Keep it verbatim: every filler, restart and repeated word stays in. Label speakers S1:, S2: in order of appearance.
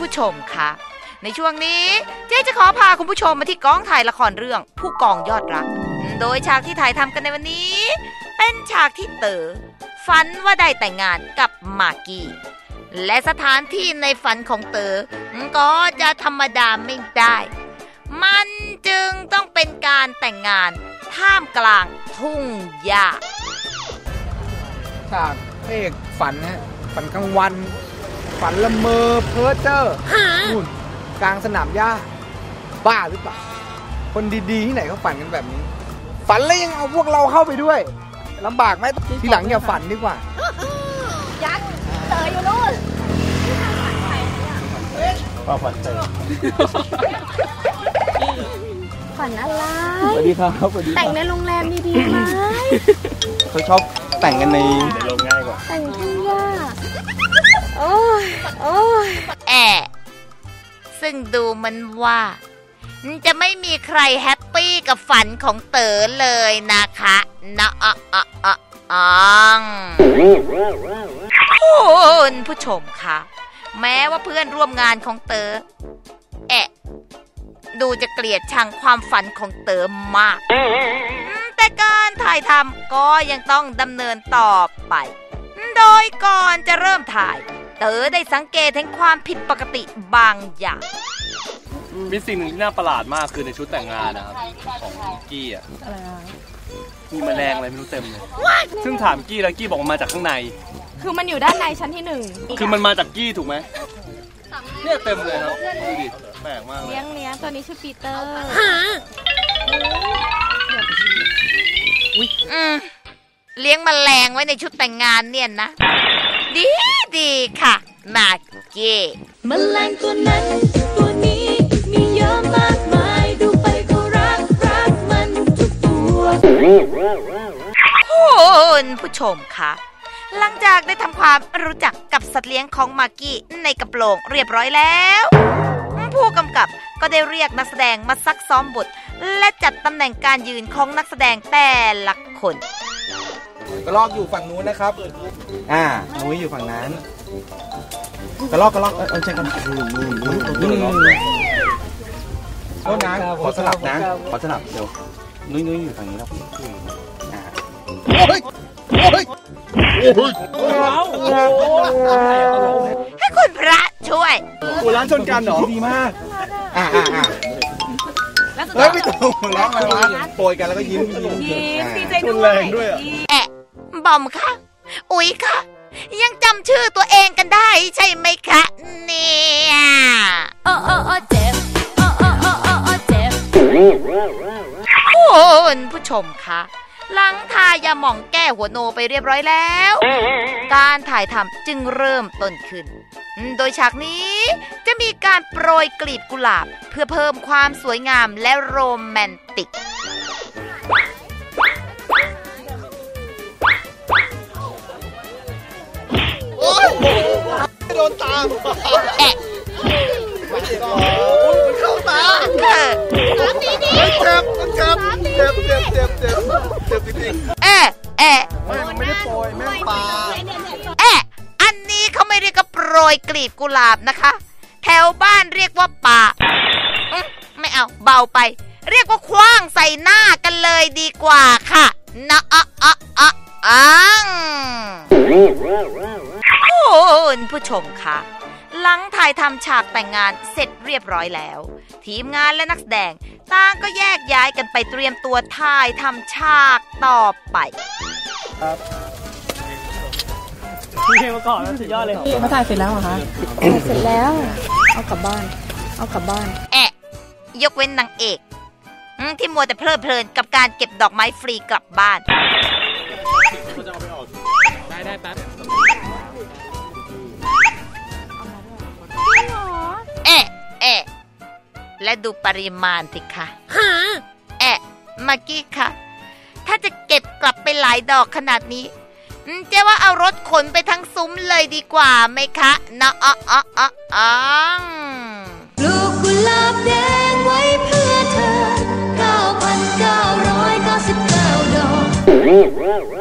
S1: ผู้ชมคะในช่วงนี้เจ๊จะขอพาคุณผู้ชมมาที่กองถ่ายละครเรื่องผู้กองยอดรักโดยฉากที่ถ่ายทำกันในวันนี้เป็นฉากที่เต๋อฝันว่าได้แต่งงานกับมากกี้และสถานที่ในฝันของเต๋อก็จะธรรมดาไม่ได้มันจึงต้องเป็นการแต่งงานท่ามกลางทุ่งหญ้า
S2: ฉากพระเอกฝันฮะฝันกลางวันฝันละเมอเพ้อเจ้อนู่นกลางสนามหญ้าบ้าหรือเปล่าคนดีๆที่ไหนเขาฝันกันแบบนี้ฝันแล้วยังเอาพวกเราเข้าไปด้วยลำบากไหมทีหลังอย่าฝันดีกว่า
S3: ยักษ์เต๋ออยู่นู่น
S2: ป้าฝันเต๋อ
S3: ฝันอะไร
S2: สวัสดีครับสวัสดี
S3: แต่งในโรงแรมดีๆไหม
S2: เขาชอบแต่งกันในโรงง่ายกว่า
S3: แต่งทุ่งหญ้าโอ้ยโอ้ย
S1: แอะซึ่งดูมันว่าจะไม่มีใครแฮปปี้กับฝันของเต๋อเลยนะคะนะอ่ะอ่ะอ่ะอ่องคุณผู้ชมคะแม้ว่าเพื่อนร่วมงานของเต๋อแอะดูจะเกลียดชังความฝันของเต๋อมากแต่การถ่ายทำก็ยังต้องดำเนินต่อไปโดยก่อนจะเริ่มถ่ายเต๋อได้สังเกตเห็นความผิดปกติบางอย่าง
S4: มีสิ่งหนึ่งที่น่าประหลาดมากคือในชุดแต่งงานนะครับของกี้อ่ะมีแมลงอะไรไม่รู้เต็มเลยซึ่งถามกี้แล้วกี้บอกมันมาจากข้างใน
S3: คือมันอยู่ด้านในชั้นที่หนึ่ง
S4: คือมันมาจากกี้ถูกไหมเนี่ยเต็มเลยครับดูดิแปลกมาก
S3: เลี้ยงเลี้ยงตัวนี้ชื่อปีเตอร์
S1: อืมเลี้ยงแมลงไว้ในชุดแต่งงานเนี่ยนะดีดีค่ะมากกี้
S3: แมลงตัวนั้นตัวนี้มีเยอะมากมายดูไปก็รักรักมันทุกตัว
S1: คุณผู้ชมคะหลังจากได้ทำความรู้จักกับสัตว์เลี้ยงของมากกี้ในกระโปรงเรียบร้อยแล้วผู้กำกับก็ได้เรียกนักแสดงมาซักซ้อมบทและจัดตำแหน่งการยืนของนักแสดงแต่ละคน
S2: กระลอกอยู่ฝั่งนู้นนะครับอ่านุ้ยอยู่ฝั่งนั้นกระลอกกระลอกเออใช่กันนู่นนู่นนู่นโทษนะขอสลับนะขอสลับเดี๋ยวนุ้ยนุ้ยอยู่ฝั่งนี้แล้วอ่าโอ้ยโอ้ย
S1: ให้คุณพระช่วย
S2: กูร้านชนกันเหรอดีมากอ่าอ่าอ่าเฮ้ยไม่ตรงแล้วโปรยกันแล้วก็ยิ้มยิ้ม
S3: ดีใจด้วย
S2: แรงด้วย
S1: แอะบอมค่ะอุ๊ยค่ะยังจำชื่อตัวเองกันได้ใช่ไหมคะเนี่ย
S3: โอ้โอ้โอ้เจ็บโอ้โอ้โอ้โอ้เจ็บ
S1: คุณผู้ชมคะหลังทายาหม่องแก้หัวโนไปเรียบร้อยแล้วการถ่ายทำจึงเริ่มต้นขึ้นโดยฉากนี้จะมีการโปรยกลีบกุหลาบเพื่อเพิ่มความสวยงามและโรแมนติก
S2: โอ้ยโดนตา
S1: แอะ
S2: มันเข้าตาเจ็บเจ็บเจ็บเจ็บเจ็บเจ็บเจ็บเจ็บเจ็บจริง
S1: ๆแอะแอะ
S2: ไม่ไม่ได้โปรยแม่งปลา
S1: แอะอันนี้เขาไม่เรียกว่าโปรยกลีบกุหลาบนะคะแถวบ้านเรียกว่าป่าไม่เอาเบาไปเรียกว่าคว้างใส่หน้ากันเลยดีกว่าค่ะนะอ่ะอ่ะอ่ะอ่างคุณผู้ชมคะหลังถ่ายทำฉากแต่งงานเสร็จเรียบร้อยแล้วทีมงานและนักแสดงต่างก็แยกย้ายกันไปเตรียมตัวถ่ายทำฉากต่อไป
S4: ครับพี่เพลงมาก่อนแล้วสุดยอดเลย
S3: เขาถ่ายเสร็จแล้วเหรอคะเสร็จแล้วเอากลับบ้านเอากลับบ้าน
S1: แอะยกเว้นนางเอกที่มัวแต่เพลิดเพลินกับการเก็บดอกไม้ฟรีกลับบ้าน
S4: ได้ได้แป๊บ
S1: เอ๊ะเอ๊ะและดูปริมาณสิคะเอ๊ะมากกี้ค่ะถ้าจะเก็บกลับไปหลายดอกขนาดนี้เจ๊ว่าเอารถขนไปทั้งซุ้มเลยดีกว่าไหมคะนะอ๋ออ๋ออ๋ออ๋อ
S3: ลูกกุหลาบแดงไว้เพื่อเธอ เก้าพันเก้าร้อยเก้าสิบเก้า ดอก